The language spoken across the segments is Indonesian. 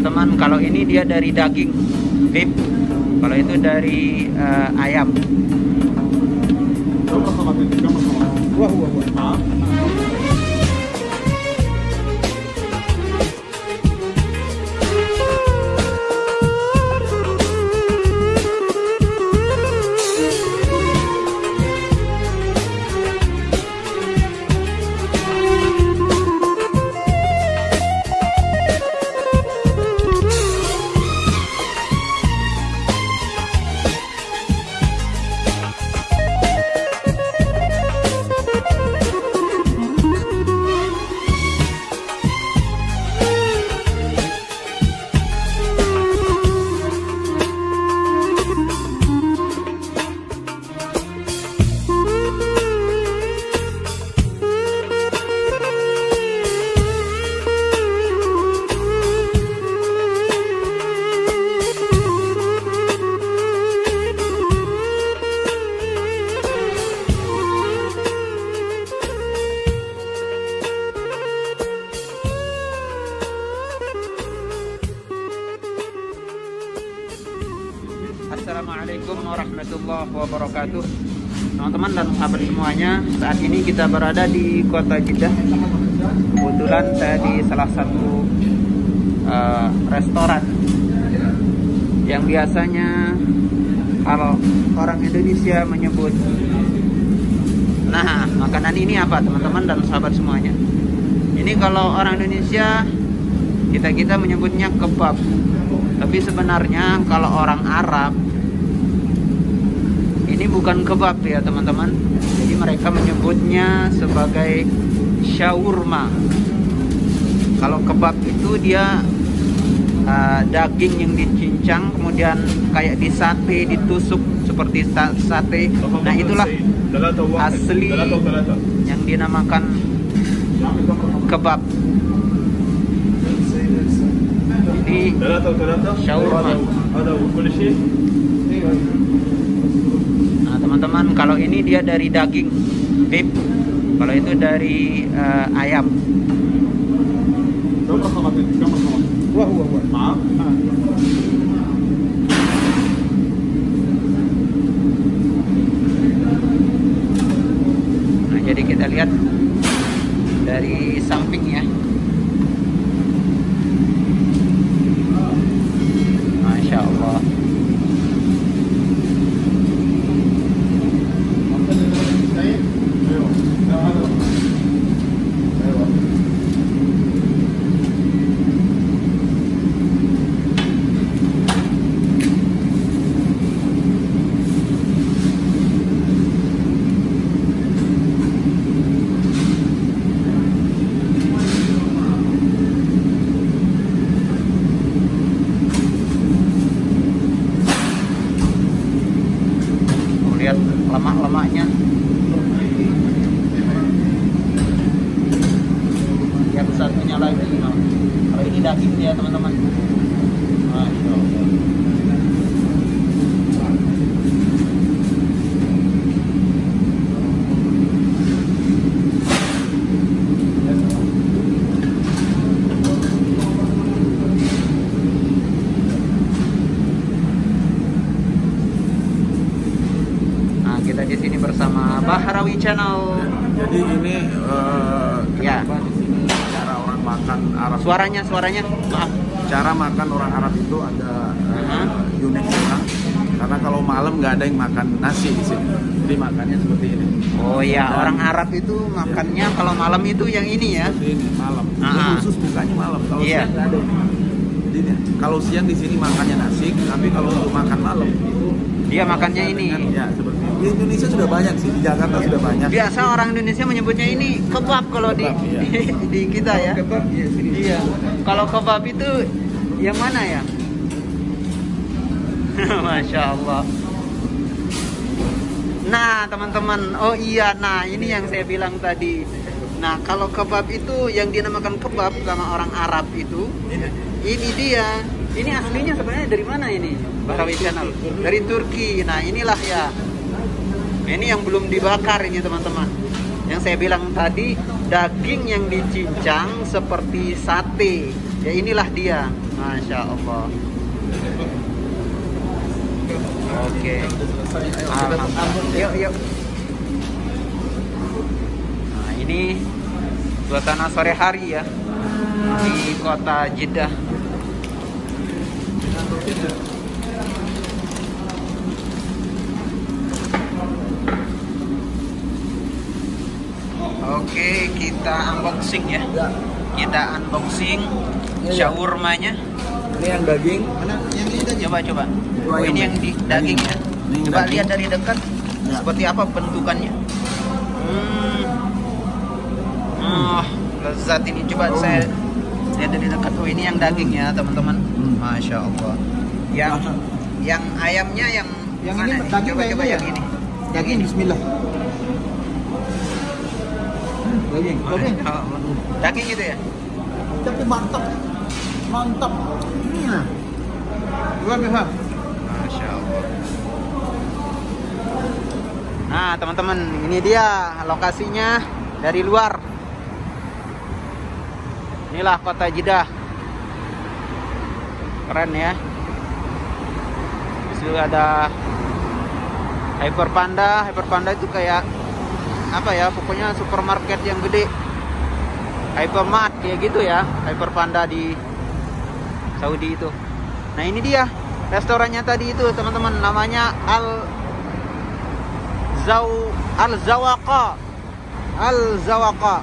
teman-teman, kalau ini dia dari daging beef, kalau itu dari ayam. Wah, wah, wah. Assalamualaikum warahmatullahi wabarakatuh, teman-teman dan sahabat semuanya. Saat ini kita berada di kota Jeddah. Kebetulan saya di salah satu restoran yang biasanya kalau orang Indonesia menyebut, nah, makanan ini apa teman-teman dan sahabat semuanya? Ini kalau orang Indonesia kita menyebutnya kebab. Tapi sebenarnya kalau orang Arab ini bukan kebab ya teman-teman. Jadi mereka menyebutnya sebagai shawarma. Kalau kebab itu dia daging yang dicincang, kemudian kayak disate, ditusuk seperti sate. Nah, itulah asli yang dinamakan kebab. Jadi shawarma. Nah teman-teman, kalau ini dia dari daging beef, kalau itu dari ayam. Wah, wah, wah. Nah jadi kita lihat dari sampingnya. Masya Allah. Lihat lemak-lemaknya. Yang satunya lagi, no. Kalau ini daging ya teman-teman. Masya Allah. Kita di sini bersama Bahrawi Channel. Jadi ini Ya. di sini cara orang makan Arab. Suaranya, maaf. Cara makan orang Arab itu ada unik juga. Karena kalau malam nggak ada yang makan nasi di sini. Jadi makannya seperti ini. Oh iya, orang Arab itu makannya kalau malam itu yang ini ya. Seperti ini malam. Ini khusus bukanya malam. Kalau siang nggak ada. Jadi kalau siang di sini makannya nasi, tapi kalau untuk makan malam itu dia makannya ini. Ya seperti ini. Di Indonesia sudah banyak sih, di Jakarta sudah banyak. Biasa orang Indonesia menyebutnya ini kebab kalau Kebab, iya. di kita ya. Kebab ya sini. Iya. Kalau kebab itu yang mana ya? Masya Allah. Nah teman-teman, oh iya, nah ini yang saya bilang tadi. Nah kalau kebab itu yang dinamakan kebab sama orang Arab itu, ini dia. Ini aslinya sebenarnya dari mana ini? Bahrawi Channel. Dari Turki. Nah inilah ya. Ini yang belum dibakar ini teman-teman. Yang saya bilang tadi, daging yang dicincang seperti sate. Ya inilah dia. Masya Allah. Oke. Yuk, yuk. Nah, ini suasana sore hari ya di kota Jeddah. Oke, kita unboxing ya. Kita unboxing shawarmanya. Ini yang daging. Mana? Yang ini tadi. Coba. Oh, Ayam, ini yang di daging ya. Ini Coba daging. lihat dari dekat Ya. seperti apa bentukannya. Lezat ini. Coba saya lihat dari dekat. Oh, ini yang daging ya, teman-teman. Masya Allah. Yang ayamnya yang mana? ini daging Coba ya? yang ini. Daging bismillah. Daging. Oh, daging itu ya. Tapi mantap. Mantap. Ini nah. Luar biasa. Masya Allah. Nah, teman-teman, ini dia lokasinya dari luar. Inilah kota Jeddah. Keren ya. Di situ ada Hyper Panda. Hyper Panda itu kayak apa ya? Pokoknya supermarket yang gede. Hypermart kayak gitu ya. Hyper Panda di Saudi itu. Nah, ini dia restorannya tadi itu, teman-teman, namanya Al-Zawaqa. Al-Zawaqa.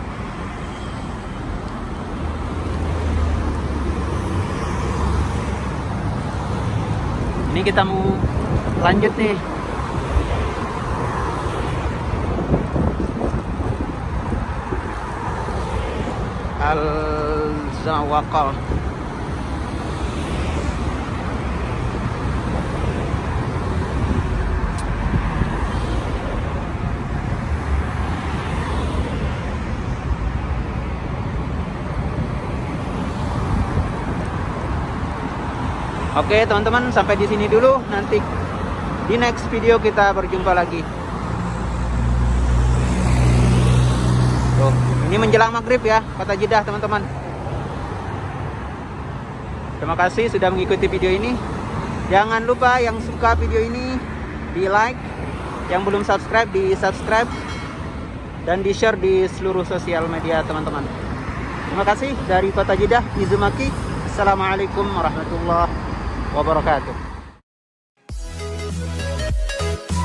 Ini kita mau lanjut nih. Al-Zawaqa. Oke, teman-teman, sampai di sini dulu. Nanti di next video kita berjumpa lagi. Tuh, ini menjelang maghrib ya, kota Jeddah, teman-teman. Terima kasih sudah mengikuti video ini. Jangan lupa yang suka video ini di like, yang belum subscribe di subscribe, dan di share di seluruh sosial media, teman-teman. Terima kasih dari kota Jeddah, Izumaki. Assalamualaikum warahmatullahi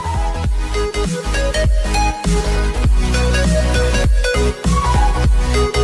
wabarakatuh.